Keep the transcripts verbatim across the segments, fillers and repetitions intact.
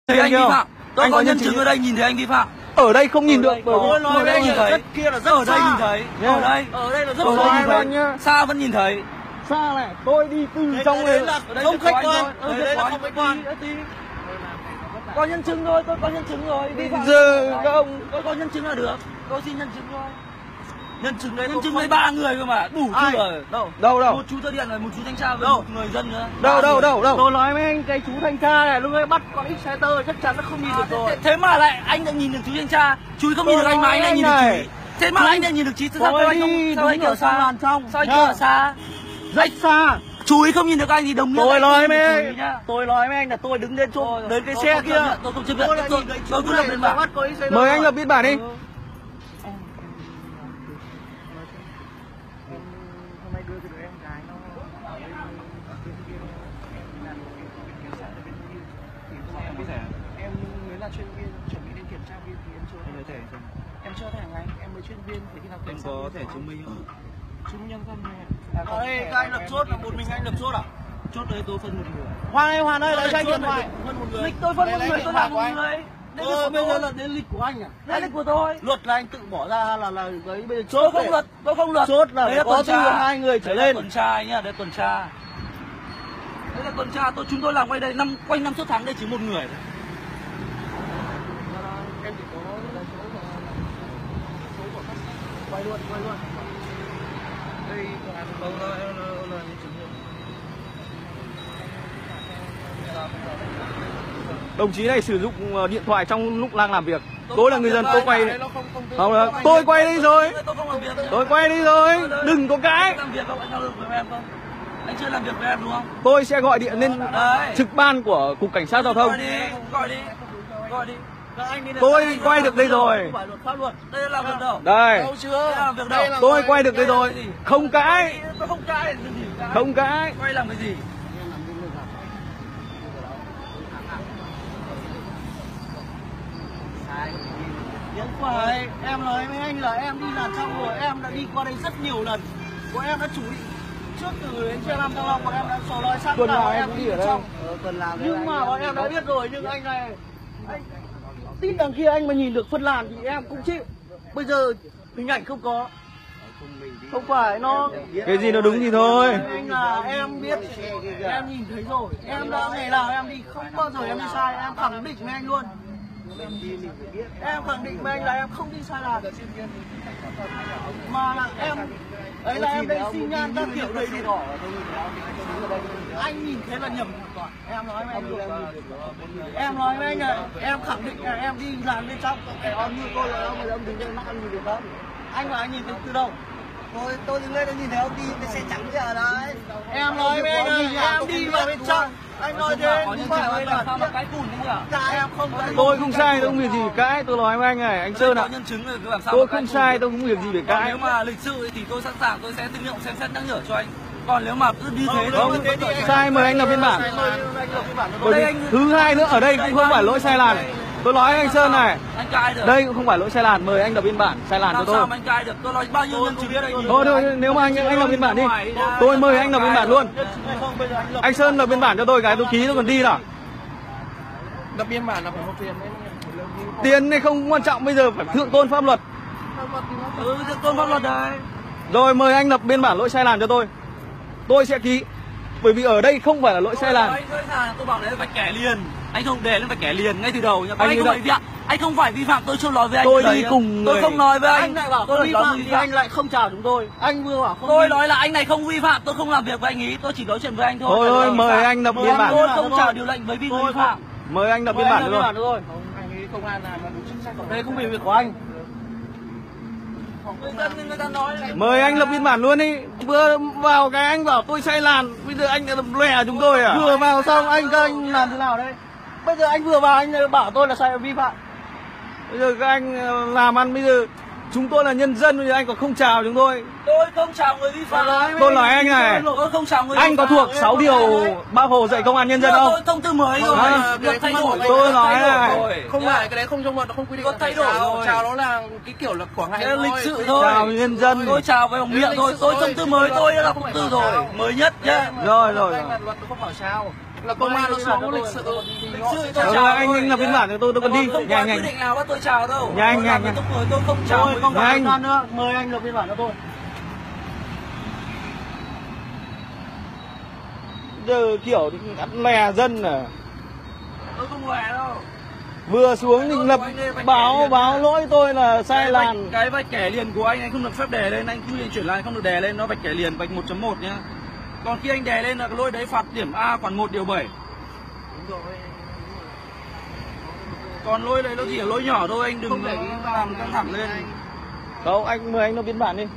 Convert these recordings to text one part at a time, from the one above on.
Thấy anh vi phạm. Tôi có nhân chứng ở đây nhìn thấy anh vi phạm. Ở đây không nhìn được. Tôi nói đây nhìn thấy. Kia là rất ở đây nhìn thấy. Ở đây, ở đây là rất xa nhá. Xa vẫn nhìn thấy. Xa này, tôi đi từ trong này không khách quan. Ở đây là không khách quan. Có nhân chứng thôi, tôi có nhân chứng rồi. Vi phạm. Giờ không, tôi có nhân chứng là được. Tôi xin nhân chứng thôi. Nhân chứng đấy, nhân chứng đấy ba người cơ mà, đủ chưa? Đâu? Đâu đâu? Một chú tơ điện này, một chú thanh tra với một người dân nữa. Đâu đâu đâu đâu? Tôi nói với anh, cái chú thanh tra này lúc ấy bắt con X-Setter chắc chắn nó không nhìn được rồi. Thế mà lại anh lại nhìn được chú thanh tra, chú không nhìn được anh mà anh lại nhìn được chú. Thế mà anh lại nhìn được chú, sao anh không? Sao anh ở xa làn trong? Sao anh ở xa? Rất xa. Chú ấy không nhìn được anh thì đồng nghĩa. Tôi nói với anh, tôi nói với anh là tôi đứng lên chỗ đến cái xe kia. Tôi không chấp nhận. Tôi cứ lập biên bản. Mời anh lập biên bản đi. Em mới là chuyên viên, chuẩn bị đi kiểm tra viên thì em chưa. Em thẻ không? Em chưa thẻ anh, em mới chuyên viên thì khi nào em có thẻ chứng minh không? Chứng nhân dân này. Ở đây các anh lập chốt là một mình anh lập chốt à? Chốt đấy tôi phân một người. Hoàng ơi, Hoàng ơi, lấy cho anh điện thoại. Phân một người. Lịch tôi phân một người, tôi làm một người. Ờ, bây giờ là đến lịch của anh à? Đây lịch của tôi. Luật là anh tự bỏ ra là là cái bây giờ chốt tôi không luật, tôi không luật. Chốt là có từ hai người trở lên. Tuần tra nhá, đây tuần tra. Đây là tuần tra, tôi chúng tôi làm quay đây năm quanh năm suốt tháng đây chỉ một người thôi. Em chỉ có số của khách. Quay luôn, quay luôn. Đây là đâu là em là những chứng nhận. Đồng chí này sử dụng điện thoại trong lúc đang làm việc. Tôi là người dân, tôi quay. Không là tôi quay đi rồi. Tôi quay đi rồi. Đừng có cãi. Anh chưa làm việc với em đúng không? Tôi sẽ gọi điện lên trực ban của Cục Cảnh sát Giao thông. Gọi đi, gọi đi, gọi đi. Tôi quay được đây rồi. Đây là làm việc đâu? Đây. Đâu chưa? Đây là làm việc đâu? Tôi quay được đây rồi. Không cãi. Tôi không cãi. Không cãi. Quay làm cái gì? Không phải, em nói với anh là em đi làm xong rồi, em đã đi qua đây rất nhiều lần. Bọn em đã chú ý trước từ đến xe năm Thăng Long, bọn em đã sổ nói sẵn là em đi ở trong. Nhưng mà bọn em đã biết rồi, nhưng anh này, anh tít đằng kia anh mà nhìn được phân làn thì em cũng chịu. Bây giờ hình ảnh không có. Không phải nó cái gì nó đúng thì thôi. Anh là em biết, em nhìn thấy rồi. Em đã ngày nào em đi không bao giờ em đi sai, em khẳng định với anh luôn. Em khẳng định với anh là em không đi sai làn. Mà là em ấy là em đây xi nhan các kiểu đầy đủ. Anh nhìn thấy là nhầm hoàn toàn. Em nói với anh được. Em nói với anh là em khẳng định là em đi làn bên trong. Cái ông như tôi là ông, ông đứng lên mắt anh nhìn được không? Anh và anh nhìn thấy từ đâu? Tôi tôi đứng lên nhìn thấy ông đi cái xe trắng kia ở đấy. Em nói với anh là em đi vào bên trong. Anh nói thế không phải là sao mà cái cùn thế nhỉ? em không Tôi không sai, tôi không việc gì cãi. Tôi nói với anh này, anh Sơn ạ. Tôi không sai, tôi không việc gì để cãi. Nếu mà lịch sự thì tôi sẵn sàng, tôi sẽ tự động xem xét nhắc nhở cho anh. Còn nếu mà cứ như thế không sai mời anh lập biên bản. Bởi vì thứ hai nữa ở đây cũng không phải lỗi sai làn. Tôi nói với anh Sơn này, đây cũng không phải lỗi sai làn, mời anh lập biên bản sai làn cho tôi. Anh cai được, tôi nói bao nhiêu nhân chứng ở đây. Thôi thôi, nếu mà anh anh lập biên bản đi, tôi mời anh lập biên bản luôn. Anh Sơn lập biên bản cho tôi cái tôi ký tôi còn đi nào. Lập biên bản là phải nộp tiền đấy. Tiền này không quan trọng, bây giờ phải thượng tôn pháp luật. Ừ, thượng tôn pháp luật đấy. Rồi mời anh lập biên bản lỗi sai làn cho tôi. Tôi sẽ ký. Bởi vì ở đây không phải là lỗi sai làn. Tôi bảo đấy là phải kẻ liền. Anh không để lên phải kẻ liền ngay từ đầu nhá. Anh, anh không phải vi phạm, anh không phải vi phạm, tôi chưa nói với anh. Tôi đi cùng tôi không nói với anh. Anh lại bảo tôi vi phạm thì anh lại không chào chúng tôi. Anh vừa bảo không. Tôi nói là anh này không vi phạm, tôi không làm việc với anh ý, tôi chỉ nói chuyện với anh thôi. Thôi thôi, mời anh lập biên bản. Tôi không chào điều lệnh với vi phạm. Mời anh lập biên bản luôn. Anh ấy công an làm đúng chính sách. Đây không phải việc của anh. Mời anh lập biên bản luôn đi. Vừa vào cái anh bảo tôi sai làn, bây giờ anh lại lòe chúng tôi à? Vừa vào xong anh các anh làm thế nào đấy? Bây giờ anh vừa vào anh bảo tôi là sai vi phạm. Bây giờ các anh làm ăn, bây giờ chúng tôi là nhân dân, bây giờ anh còn không chào chúng tôi. Tôi không chào người vi phạm. Tôi nói anh này, tôi không chào người anh có thuộc sáu điều Bác Hồ dạy công an nhân dân không? Tôi thông tư mới rồi, được thay đổi. Tôi nói này, không phải cái đấy không trong luật, không quy định. Có thay đổi rồi. Chào nó là cái kiểu là của ngày lịch sự thôi. Chào nhân dân. Tôi chào với miệng thôi, tôi thông tư mới tôi là thông tư rồi, mới nhất nhá. Rồi rồi. Luật không bảo sao. là công an nó xuống lịch sự. Lịch sự tôi Ờ, chào anh thôi. anh lập biên bản cho tôi, tôi cần đi. Không Nhanh có nhanh. quyết định nào bắt tôi chào đâu. Nhanh, Tôi nhanh, làm nhanh. tôi người tôi không chào. Thôi không có Nhanh. thời gian nữa, mời anh lập biên bản cho tôi. Giờ kiểu ăn lè dân à. Tôi không lòe đâu. Vừa xuống thì lập báo báo lỗi tôi là sai Cái làn. vạch- Cái vạch kẻ liền của anh anh không được phép đè lên, anh quy định chuyển làn không được đè lên, nó vạch kẻ liền vạch một chấm một nhá. Còn khi anh đè lên là cái lỗi đấy phạt điểm A khoản một điều bảy. Còn lỗi đấy nó chỉ là lỗi nhỏ thôi, anh đừng làm căng thẳng lên. Đâu, anh mời anh lập biên bản đi.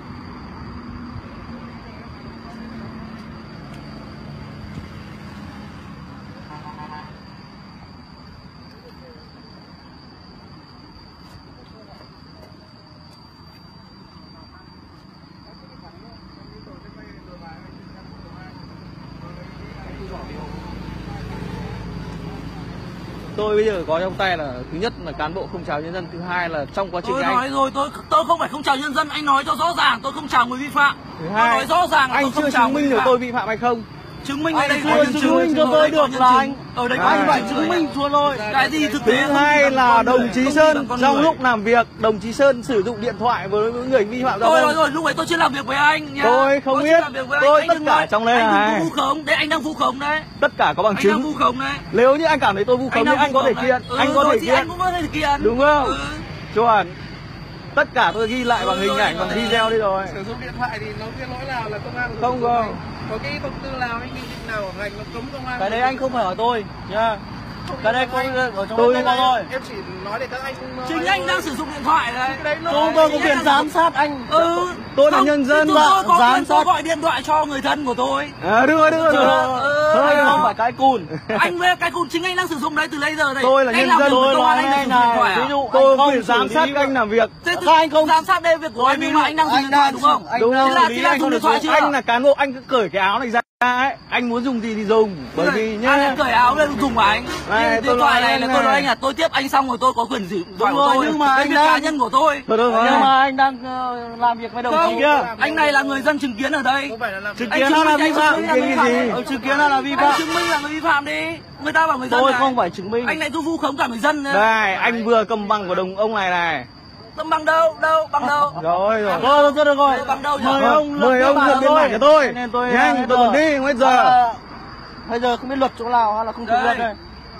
Tôi bây giờ có trong tay là thứ nhất là cán bộ không chào nhân dân, thứ hai là trong quá trình Tôi anh nói rồi, tôi tôi không phải không chào nhân dân, anh nói cho rõ ràng, tôi không chào người vi phạm. thứ Tôi hai nói rõ ràng là anh tôi không chưa chào chứng người minh vi được phạm. tôi vi phạm hay không. Chứng minh ở Anh đây chưa có nhân chứng chứng. minh cho Ở tôi đây có được nhân là chứng. anh- Ở đây có Anh nhân phải chứng. chứng minh cho tôi. Cái gì thực Thứ tế không hai ghi bằng là con người, đồng chí không ghi Sơn bằng con trong người. lúc làm việc, đồng chí Sơn sử dụng điện thoại với những người vi phạm giao Tôi nói thông. rồi, lúc ấy tôi chưa làm việc với anh nhá. Tôi không chưa biết. làm việc với Tôi anh. tất Anh cả đừng trong đây nói- là anh ai? đừng vu khống, đấy anh đang vu khống đấy. Tất cả có bằng Anh đang chứng. vu khống đấy. Nếu như anh cảm thấy tôi vu khống thì đang anh vu có thể khống kiện, đấy. Ừ, anh có rồi thể thì kiện. anh cũng có thể kiện. Đúng không? Ừ. Chuẩn. Tất cả tôi ghi lại bằng Ừ, hình rồi, ảnh, bằng rồi. video đi rồi. Sử dụng điện thoại thì nó cái lỗi nào là công an Không có. có cái thông tư nào hay nghị định nào của ngành nó cấm công an? Cái đấy anh không phải hỏi tôi nhá. Cái đây có ở trong Tôi- tôi có thôi. Em chỉ nói để các anh Chính anh đang sử dụng điện thoại đấy. cái đấy nó Chúng tôi có quyền giám sát anh. Ừ. Tôi là Không, nhân dân tôi, mà, tôi có giám quyền tôi sát. gọi điện thoại cho người thân của tôi. À, được rồi, được rồi. Chưa? rồi. Ừ, Thôi, Anh không phải cái cùn. Anh với cái cùn chính anh đang sử dụng đấy từ lấy giờ đây. Tôi là anh nhân làm dân, việc với tôi công an, nói anh đang anh sử dụng điện này, thoại à? ví dụ Tôi anh không quyền giám xử sát lý anh làm việc. Thế Các anh không- giám sát đây việc của anh nhưng mà anh đang dùng anh điện thoại đang đúng không? anh Đúng đang không? Thế là xử thế lý, là anh dùng không điện được thoại dùng. chưa? Anh là cán bộ, anh cứ cởi cái áo này ra ấy. Anh muốn dùng gì thì dùng. Bởi vì anh nhá. lại cởi áo lên dùng của anh. Này, Điện tôi thoại nói này anh là tôi nói này. anh là tôi tiếp anh xong rồi tôi có quyền sử dụng điện thoại Đúng của rồi, tôi. nhưng mà Đây anh việc đang- cá nhân của tôi. Thôi, thôi, thôi. Nhưng mà anh đang ờ, làm việc với đồng Không, chí kia. anh này là người dân chứng kiến ở đây. không phải là làm Chứng Anh kiến chứng nó là minh vi anh phạm. chứng minh là vi phạm Cái gì? đấy. Ờ, chứng kiến nó là vi Anh phạm. chứng minh là người vi phạm đi. Người ta bảo người dân Tôi này. không phải chứng minh. Anh lại tôi vu khống cả người dân nữa. Đây, anh vừa cầm bằng của đồng ông này này. Tâm bằng đâu? Đâu? Bằng đâu? Rồi rồi. Thôi, thôi được rồi. Tôi bằng đâu nhỉ? Mời Vâng, ông mời lập ông biên lập bản biên bản cho tôi. Nên tôi Nhanh, bây tôi giờ- còn đi, không hết giờ. À, bây giờ không biết luật chỗ nào hay là không thuộc Đây. luật đây.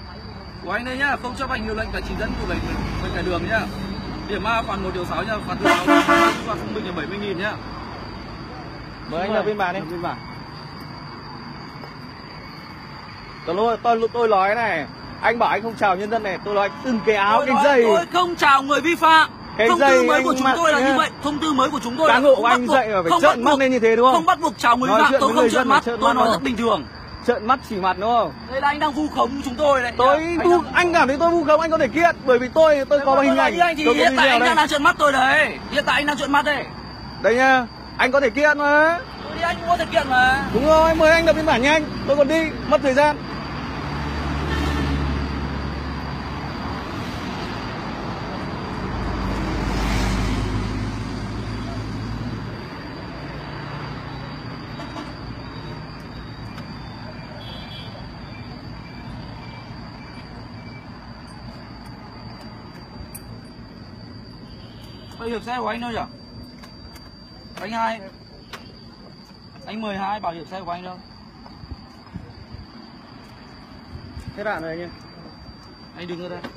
Của anh đây nhá, không chấp hành hiệu lệnh cả chỉ dẫn của lệnh về cải đường nhá. Điểm A khoản một điều sáu nhá, phạt từ sáu phạt trung bình là bảy mươi nghìn nhá. Mời anh lập biên bản đi. Lập biên bản. Tôi, tôi, tôi nói này, anh bảo anh không chào nhân dân này, tôi nói từng cái áo, Tôi cái nói giày. tôi không chào người vi phạm. Cái Thông giày tư mới anh của chúng mặc tôi là nhá. như vậy. Thông tư mới của chúng tôi là Cán bộ không của bắt anh buộc- dạy mà phải không trợn bắt mắt buộc- lên như thế đúng không? Không bắt buộc chào người vi Nói phạm, chuyện tôi với không người trợn dân mắt, phải trợn tôi mắt nói không? rất bình thường. Trợn mắt chỉ mặt đúng không? Đây là anh đang vu khống chúng tôi đấy. Tôi Anh vu, đang- anh cảm thấy tôi vu khống anh có thể kiện, bởi vì tôi tôi có Tôi hình nói ảnh. với anh thì tôi có hiện tại video anh đây. đang đang trợn mắt tôi đấy. Hiện tại anh đang trợn mắt đây. Đây nha, anh có thể kiện mà. Tôi đi anh cũng có thể kiện mà. Đúng rồi, mời anh lập biên bản nhanh, tôi còn đi, mất thời gian. Bảo hiểm xe của anh đâu nhỉ? Anh hai. Anh mười hai bảo hiểm xe của anh đâu? Thế bạn rồi anh. Anh đứng ở đây.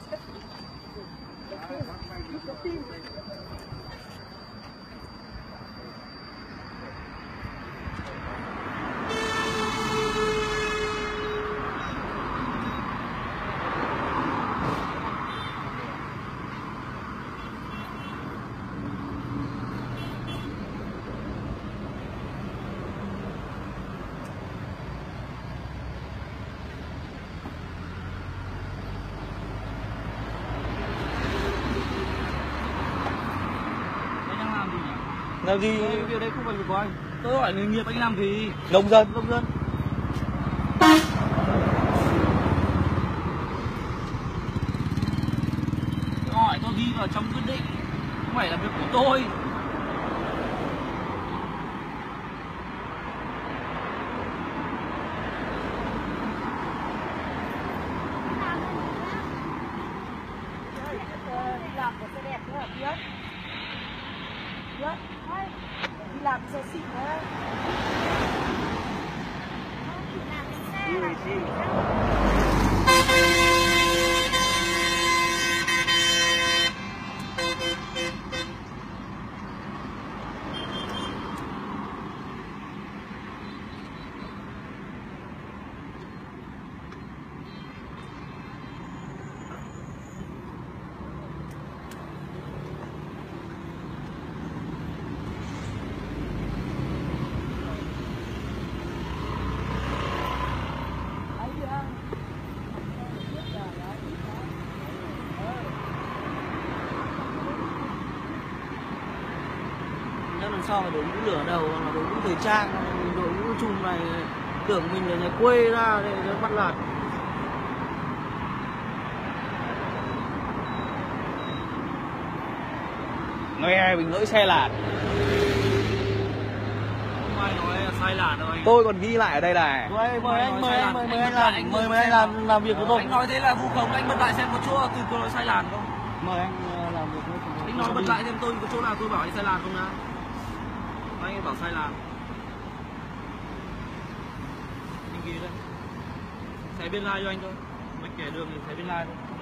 Anh đang làm gì nhỉ? Làm gì? Cái việc đấy không phải việc của anh. Tôi hỏi nghề nghiệp anh làm gì? Nông dân. Nông dân. Hỏi tôi ghi vào trong quyết định. Không phải là việc của tôi. đấy. Đi làm xe xịn đấy. Lần sau phải đội mũ lửa đầu hoặc là đội mũ thời trang, đội mũ trùm này tưởng mình là nhà quê ra để cho bắt lạt. Nghe mình lỗi xe làn. Không ai nói sai làn đâu anh. Tôi còn ghi lại ở đây này. Mời mời anh mời anh mời mời anh làm mời mời anh làm làm việc với tôi. Anh nói thế là vu khống, anh bật lại xem có chỗ từ tôi nói sai làn không? Mời anh làm việc với tôi. Anh nói bật lại xem tôi có chỗ nào tôi bảo anh sai làn không nào? Anh bảo sai làn. Anh ghi đây. Xe bên lai cho anh thôi. Mạch kẻ đường thì xe bên lai thôi.